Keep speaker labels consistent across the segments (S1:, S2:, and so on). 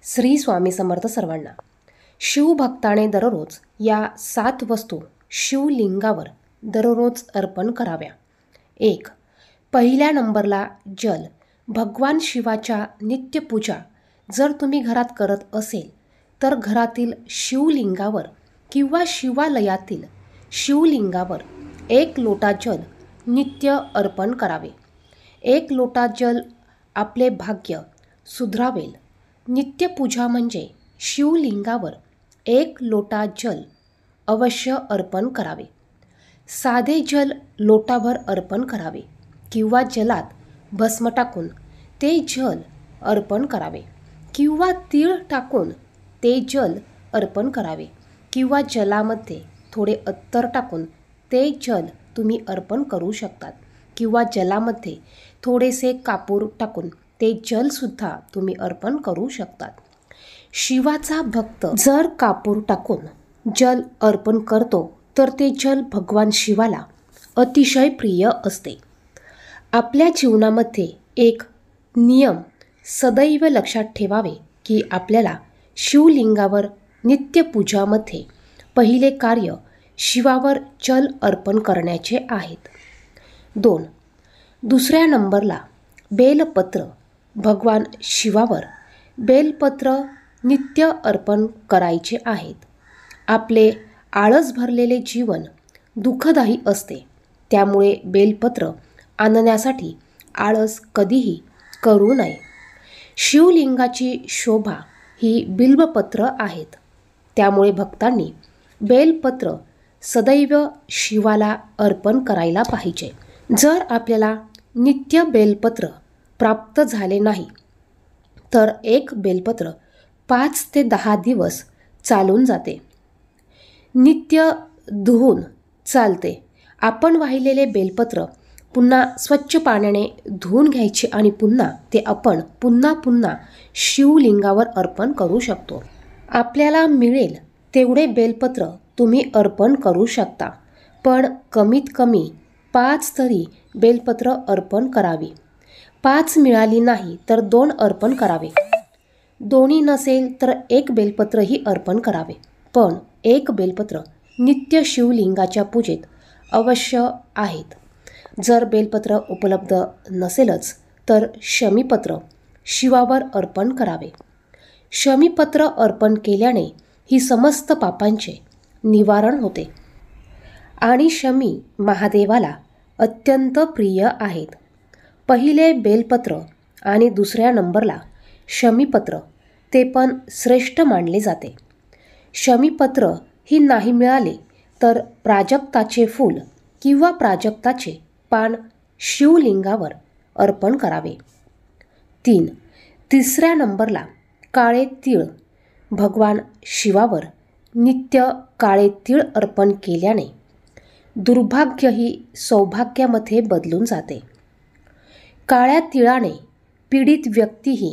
S1: श्री स्वामी समर्थ सर्वांना. शिवभक्ताने दररोज या 7 वस्तू शिवलिंगावर दररोज अर्पण कराव्या. 1. पहिल्या नंबरला जल. भगवान शिवाच्या नित्यपूजा जर तुम्ही घरात करत असेल तर घरातील शिवलिंगावर किंवा शिवालयातील शिवलिंगावर 1 लोटा जल नित्य अर्पण करावे. 1 लोटा जल आपले भाग्य सुधरावेल. नित्यपूजा म्हणजे शिवलिंगावर 1 लोटा जल अवश्य अर्पण करावे. साधे जल लोटाभर अर्पण करावे किंवा जलात भस्म टाकून ते जल अर्पण करावे किंवा तीळ टाकून ते जल अर्पण करावे किंवा जलामध्ये थोडे अत्तर टाकून ते जल तुम्ही अर्पण करू शकतात किंवा जलामध्ये थोडेसे कापूर टाकून ते जलसुद्धा तुम्ही अर्पण करू शकतात. शिवाचा भक्त जर कापूर टाकून जल अर्पण करतो तर ते जल भगवान शिवाला अतिशय प्रिय असते. आपल्या जीवनामध्ये एक नियम सदैव लक्षात ठेवावे की आपल्याला शिवलिंगावर नित्यपूजामध्ये पहिले कार्य शिवावर जल अर्पण करण्याचे आहेत. 2. दुसऱ्या नंबरला बेलपत्र. भगवान शिवावर बेलपत्र नित्य अर्पण करायचे आहेत. आपले आळस भरलेले जीवन दुःखदायी असते, त्यामुळे बेलपत्र आणण्यासाठी आळस कधीही करू नये. शिवलिंगाची शोभा ही बिल्वपत्र आहेत, त्यामुळे भक्तांनी बेलपत्र सदैव शिवाला अर्पण करायला पाहिजे. जर आपल्याला नित्य बेलपत्र प्राप्त झाले नाही तर 1 बेलपत्र 5 ते 10 दिवस चालून जाते. नित्य धुवून चालते. आपण वाहिलेले बेलपत्र पुन्हा स्वच्छ पाण्याने धुवून घ्यायचे आणि पुन्हा ते आपण पुन्हा शिवलिंगावर अर्पण करू शकतो. आपल्याला मिळेल तेवढे बेलपत्र तुम्ही अर्पण करू शकता, पण कमीत कमी 5 तरी बेलपत्र अर्पण करावी. 5 मिळाली नाही तर 2 अर्पण करावे. दोन्ही नसेल तर 1 बेलपत्रही अर्पण करावे, पण 1 बेलपत्र नित्य शिवलिंगाच्या पूजेत अवश्य आहेत. जर बेलपत्र उपलब्ध नसेलच तर शमीपत्र शिवावर अर्पण करावे. शमीपत्र अर्पण केल्याने ही समस्त पापांचे निवारण होते आणि शमी महादेवाला अत्यंत प्रिय आहेत. पहिले बेलपत्र आणि दुसऱ्या नंबरला शमीपत्र ते पण श्रेष्ठ मानले जाते. शमीपत्र ही नाही मिळाले तर प्राजक्ताचे फूल किंवा प्राजक्ताचे पान शिवलिंगावर अर्पण करावे. 3. तिसऱ्या नंबरला काळे तीळ. भगवान शिवावर नित्य काळे तीळ अर्पण केल्याने दुर्भाग्यही सौभाग्यामध्ये बदलून जाते. काळ्या तिळाने पीडित व्यक्तीही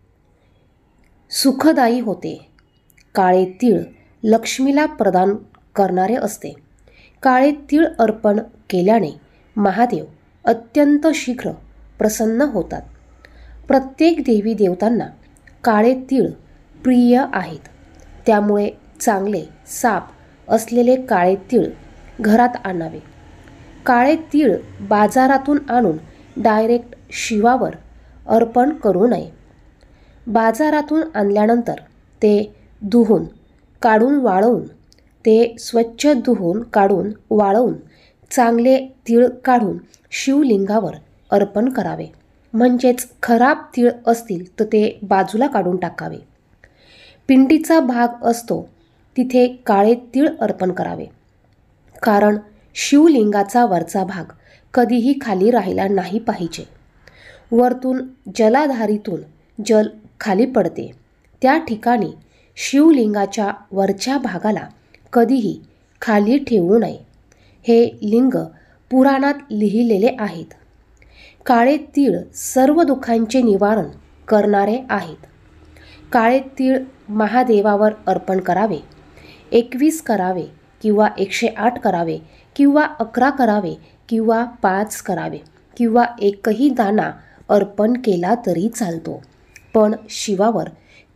S1: सुखदायी होते. काळे तीळ लक्ष्मीला प्रदान करणारे असते. काळे तीळ अर्पण केल्याने महादेव अत्यंत शीघ्र प्रसन्न होतात. प्रत्येक देवी देवतांना काळे तीळ प्रिय आहेत, त्यामुळे चांगले साप असलेले काळे तीळ घरात आणावे. काळे तीळ बाजारातून आणून डायरेक्ट शिवावर अर्पण करू नये. बाजारातून आणल्यानंतर ते धुवून काढून वाळवून ते स्वच्छ धुवून काढून वाळवून चांगले तीळ काढून शिवलिंगावर अर्पण करावे. म्हणजेच खराब तीळ असतील तर ते बाजूला काढून टाकावे. पिंडीचा भाग असतो तिथे काळे तीळ अर्पण करावे, कारण शिवलिंगाचा वरचा भाग कधीही खाली राहिला नाही पाहिजे. वरतून जलाधारीतून जल खाली पडते, त्या ठिकाणी शिवलिंगाच्या वरच्या भागाला कधीही खाली ठेवू नये. हे लिंग पुराणात लिहिलेले आहेत. काळे तीळ सर्व दुःखांचे निवारण करणारे आहेत. काळे तीळ महादेवावर अर्पण करावे. 21 करावे किंवा 108 करावे किंवा 11 करावे किंवा 5 करावे किंवा एकही दाणा अर्पण केला तरी चालतो, पण शिवावर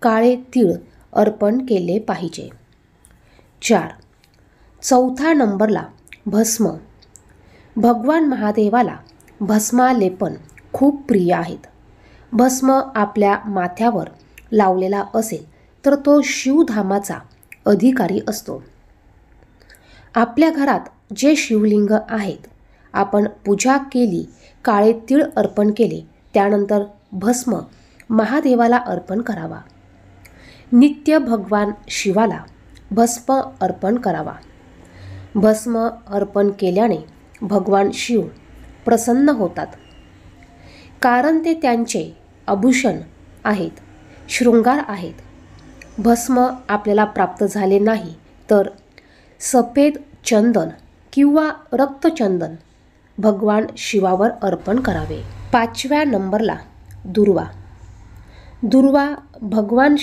S1: काळे तीळ अर्पण केले पाहिजे. 4. चौथा नंबरला भस्म. भगवान महादेवाला भस्मालेपन खूप प्रिय आहेत. भस्म आपल्या माथ्यावर लावलेला असेल तर तो शिवधामाचा अधिकारी असतो. आपल्या घरात जे शिवलिंग आहेत, आपण पूजा केली, काळे तीळ अर्पण केले, त्यानंतर भस्म महादेवाला अर्पण करावा. नित्य भगवान शिवाला भस्म अर्पण करावा. भस्म अर्पण केल्याने भगवान शिव प्रसन्न होतात, कारण ते त्यांचे आभूषण आहेत, शृंगार आहेत. भस्म आपल्याला प्राप्त झाले नाही तर सफेद चंदन किंवा रक्तचंदन भगवान शिवावर अर्पण करावे. 5व्या नंबरला दुर्वा. दुर्वा भगवान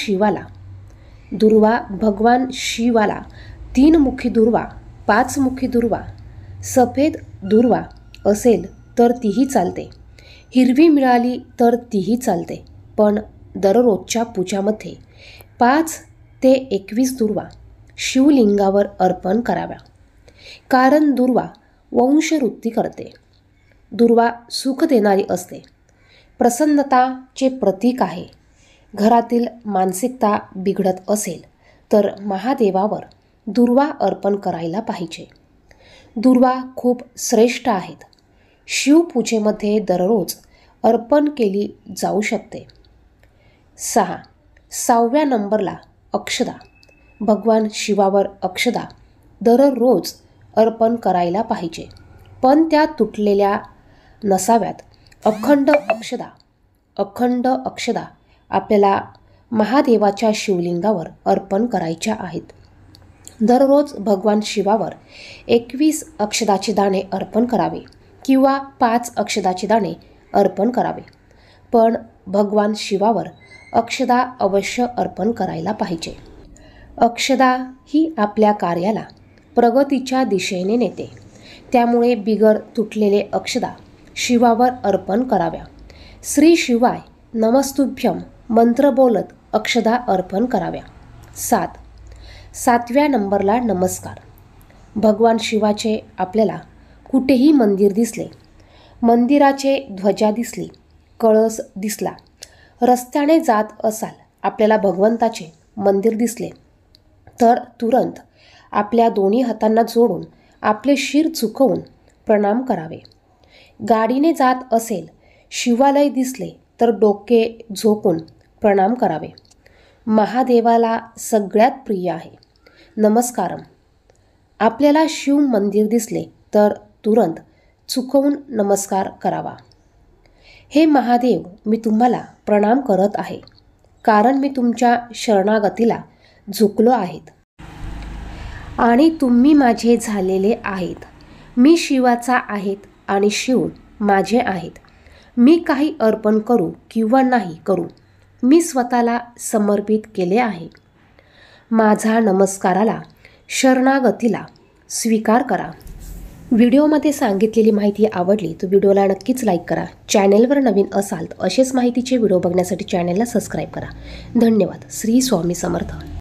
S1: शिवाला 3 मुखी दुर्वा, 5 मुखी दुर्वा, सफेद दुर्वा असेल तर तीही चालते. हिरवी मिळाली तर तीही चालते. पण दररोजच्या पूजामध्ये 5 ते 21 दुर्वा शिवलिंगावर अर्पण कराव्या, कारण दुर्वा वंशवृद्धी करते. दुर्वा सुख देणारी असते, प्रसन्नताचे प्रतीक आहे. घरातील मानसिकता बिघडत असेल तर महादेवावर दुर्वा अर्पण करायला पाहिजे. दुर्वा खूप श्रेष्ठ आहेत. शिवपूजेमध्ये दररोज अर्पण केली जाऊ शकते. 6. 6व्या नंबरला अक्षदा. भगवान शिवावर अक्षदा दररोज अर्पण करायला पाहिजे, पण त्या तुटलेल्या नसाव्यात. अखंड अक्षदा आपल्याला महादेवाच्या शिवलिंगावर अर्पण करायच्या आहेत. दररोज भगवान शिवावर 21 अक्षदाचे दाणे अर्पण करावे किंवा 5 अक्षदाचे दाणे अर्पण करावे, पण भगवान शिवावर अक्षदा अवश्य अर्पण करायला पाहिजे. अक्षदा ही आपल्या कार्याला प्रगतीच्या दिशेने नेते, त्यामुळे बिगर तुटलेले अक्षदा शिवावर अर्पण कराव्या. श्री शिवाय नमस्तुभ्यम मंत्र बोलत अक्षदा अर्पण कराव्या. 7. 7व्या नंबरला नमस्कार. भगवान शिवाचे आपल्याला कुठेही मंदिर दिसले, मंदिराचे ध्वजा दिसली, कळस दिसला, रस्त्याने जात असाल, आपल्याला भगवंताचे मंदिर दिसले तर तुरंत आपल्या दोन्ही हातांना जोडून आपले शिर झुकवून प्रणाम करावे. गाडीने जात असेल, शिवालय दिसले तर डोके झोकून प्रणाम करावे. महादेवाला सगळ्यात प्रिय आहे नमस्कारम. आपल्याला शिव मंदिर दिसले तर तुरंत चुकवून नमस्कार करावा. हे महादेव, मी तुम्हाला प्रणाम करत आहे, कारण मी तुमच्या शरणागतीला झुकलो आहेत आणि तुम्ही माझे झालेले आहेत. मी शिवाचा आहेत आणि शिव माझे आहेत. मी काही अर्पण करू किंवा नाही करू, मी स्वतःला समर्पित केले आहे. माझा नमस्काराला, शरणागतीला स्वीकार करा. व्हिडिओमध्ये सांगितलेली माहिती आवडली तर व्हिडिओला नक्कीच लाईक करा. चॅनेलवर नवीन असाल तर असेच माहितीचे व्हिडिओ बघण्यासाठी चॅनेलला सबस्क्राईब करा. धन्यवाद. श्री स्वामी समर्थ.